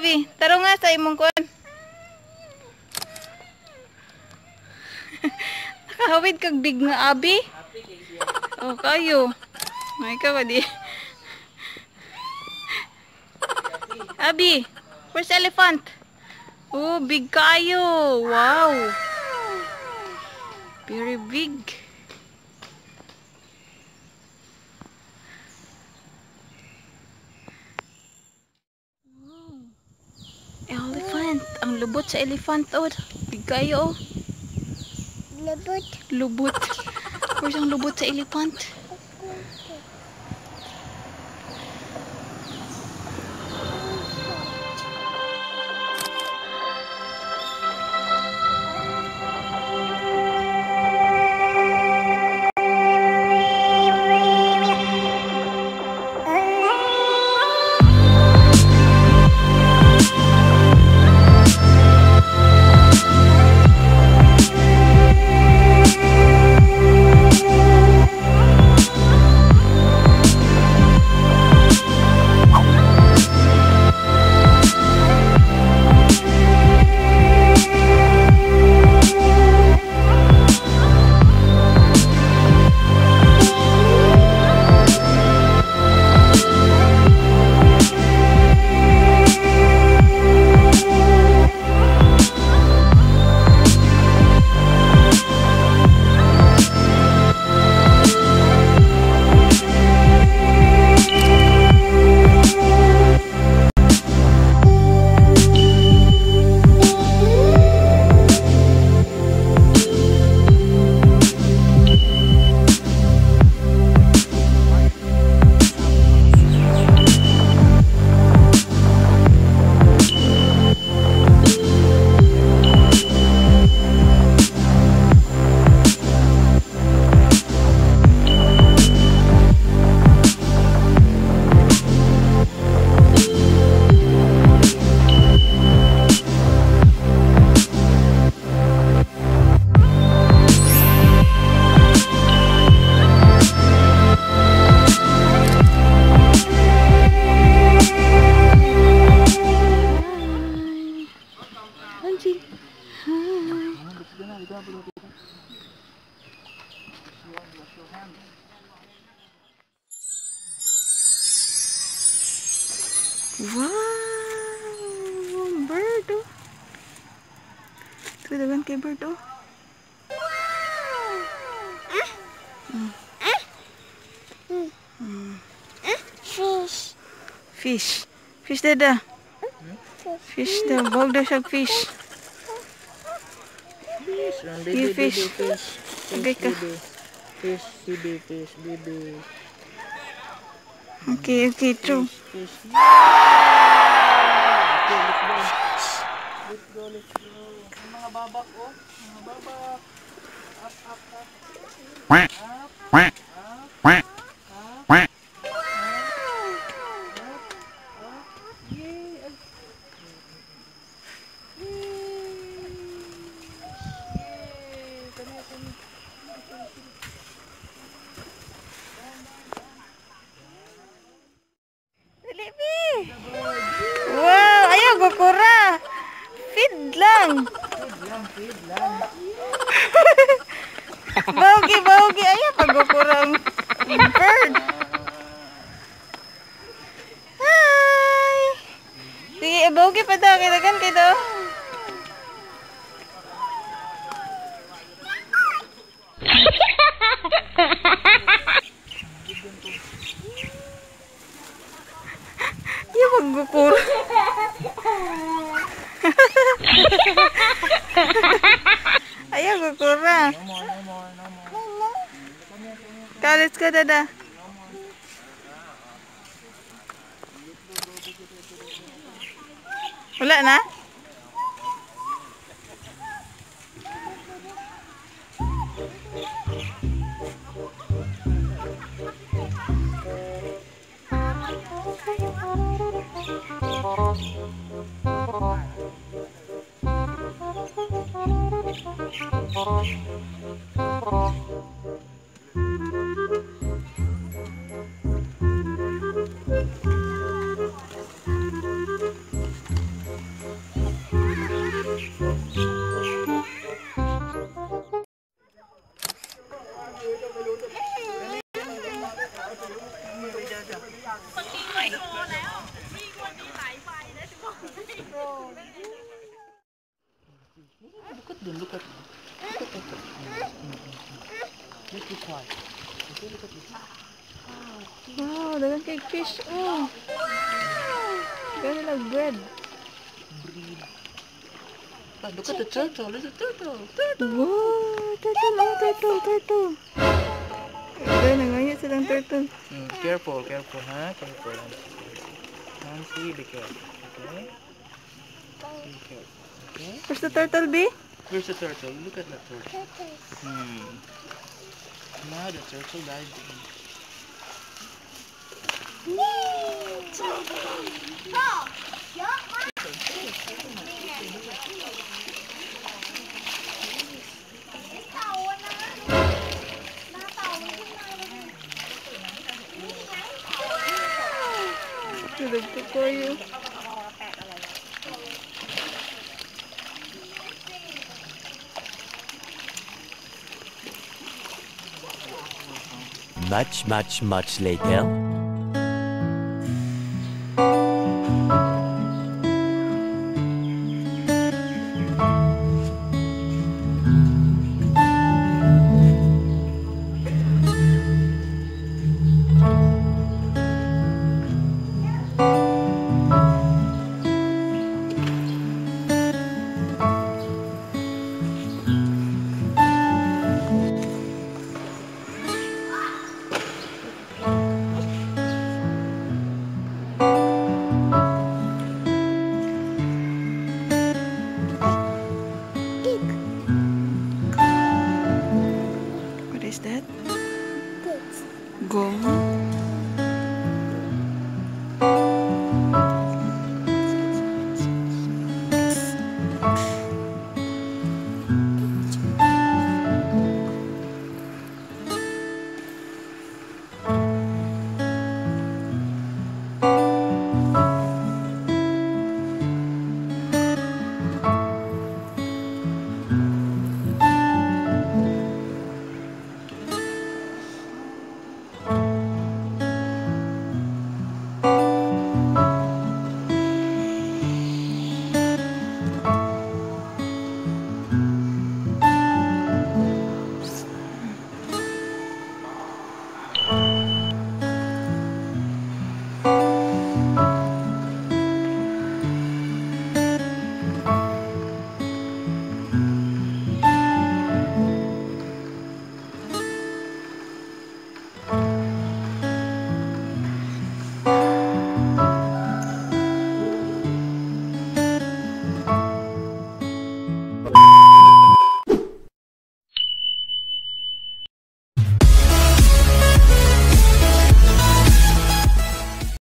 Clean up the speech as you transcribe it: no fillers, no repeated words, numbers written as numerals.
Abi. Taro nga sa imong kuan. Nakahawid kag big nga Abi. Oh, kayo. May ka ba di? Abi, where's the elephant? Oh, big kayo. Wow. Very big. Elephant. Ang lubot sa elephant, oh. Big kayo, oh. Lubot. Lubot. Where's ang lubot sa elephant? Wow! Bird, oh. Ito dagan kay bird, oh. Fish. Fish. Fish dada. Fish daw. Huwag daw siya fish. You fish. Okay ka. Fish, baby. Okay, true. Fish. Let's go. Ang mga babak, oh. Mga babak. Up. Wow! Ayaw, gukura! Feed lang! Baugi! Ayaw, pag-gukurang bird! Hi! Sige, baugi pa daw. Kitagan kayo daw. Ayaw, pag-gukura. Ayaw, gukura. No more. Kalis ka, dada. Wala na? Look at them, look at them. Look at them. Just be quiet. Okay, look at this. Wow, dagang kay fish. Oh. Gano'n lang bread. Breed. Ah, look at the turtle. There's a turtle. Turtle. Wow, turtle, oh, turtle, turtle. Gano'n, nangangyay silang turtle. Careful, careful, ha? Careful. Nancy, be careful. Okay? Be careful. Okay? Where's the turtle, B? Where's the turtle? Look at that turtle. Now the turtle died. Tulog ko kayo. Much later.